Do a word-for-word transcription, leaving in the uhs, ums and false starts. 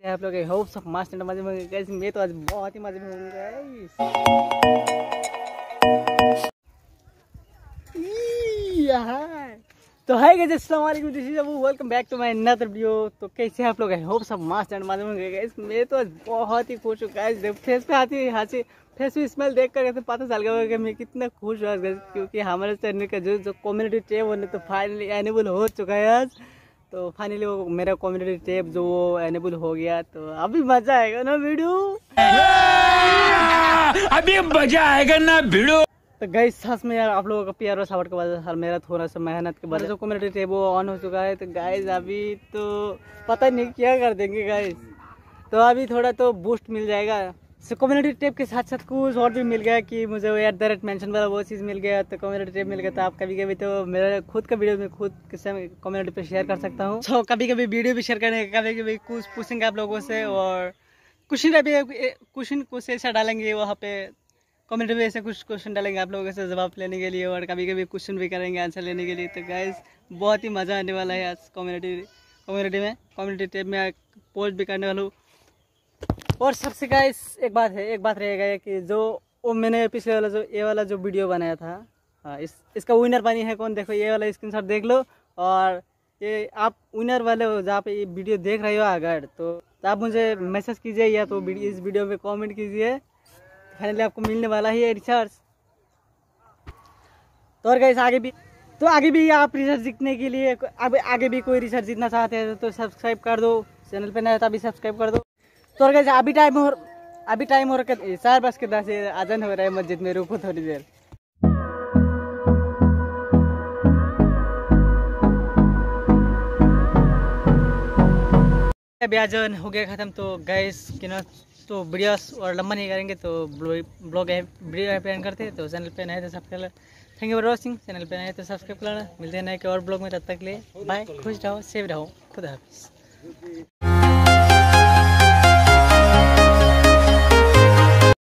आप लोग होप सब मस्त मजे में गाइस। मैं तो आज बहुत ही मजे में हूँ गाइस। तो है गाइस, अस्सलाम वालेकुम, this is Abu, welcome back to my another video. तो कैसे आप लोग हैं? होप सब मस्त एंड मजे में गाइस। मैं तो आज बहुत ही खुश हूँ गाइस। फेस पे आती हाथी फेस पे स्मेल देख कर तो पता चल गया कि मैं कितना खुश हूँ गाइस, क्योंकि हमारे चैनल का जो जो कम्युनिटी टैब होने तो फाइनली एनेबल हो चुका है आज। तो फाइनली वो मेरा कम्युनिटी टैब जो वो एनेबल हो गया, तो अभी मजा आएगा ना वीडियो, अभी मजा आएगा ना वीडियो। तो गाइस सच में यार आप लोगों का प्यार और सपोर्ट की वजह से मेरा थोड़ा सा मेहनत के बाद जो कम्युनिटी टैब वो ऑन हो चुका है। तो गाइस अभी तो पता नहीं क्या कर देंगे गाइस। तो अभी थोड़ा तो बूस्ट मिल जाएगा। सो कम्युनिटी टैब के साथ साथ कुछ और भी मिल गया कि मुझे वो एट द रेट मेंशन वाला वो चीज़ मिल गया। तो कम्युनिटी टैब मिल गया, तो आप कभी कभी तो मेरा खुद का वीडियो में खुद कम्युनिटी पे शेयर कर सकता हूँ। तो कभी कभी वीडियो भी शेयर करने कभी कभी कुछ पूछेंगे आप लोगों से, और क्वेश्चन भी क्वेश्चन कुछ ऐसा डालेंगे वहाँ पे कमेंट में, ऐसे कुछ क्वेश्चन डालेंगे आप लोगों से जवाब लेने के लिए, और कभी कभी क्वेश्चन भी करेंगे आंसर लेने के लिए। तो गाइस बहुत ही मज़ा आने वाला है आज कम्युनिटी कम्युनिटी में कम्युनिटी टैब में पोस्ट भी करने वाला हूँ। और सबसे गाइस एक बात है एक बात रहेगा कि जो वो मैंने पिछले वाला जो ये वाला जो वीडियो बनाया था, हाँ, इस इसका विनर बनी है कौन, देखो ये वाला स्क्रीनशॉट देख लो। और ये आप विनर वाले हो जहाँ पे ये वीडियो देख रहे हो अगर, तो आप मुझे मैसेज कीजिए या तो इस वीडियो में कमेंट कीजिए। फाइनली आपको मिलने वाला ही है रिचार्ज। तो और गाइस आगे भी तो आगे भी आप रिचार्ज जीतने के लिए अब आगे भी कोई रिचार्ज जीतना चाहते हैं तो सब्सक्राइब कर दो, चैनल पे नया था अभी सब्सक्राइब कर दो। तो और गाइस अभी टाइम हो अभी टाइम हो रहा है चार बज के दस, आजान हो रहा है मस्जिद में, रुको थोड़ी देर। अभी आजान हो गया खत्म। तो गाइस कि ना तो वीडियोस और लंबा नहीं करेंगे, तो ब्लॉग है वीडियो है प्लान करते हैं। तो चैनल पे नए तो subscribe, thank you for watching. Channel पे नए तो सब्सक्राइब करना। मिलते हैं नए के और ब्लॉग में, तब तक के लिए बाय, खुश रहो, सेफ रहो, खुदा हाफिज़।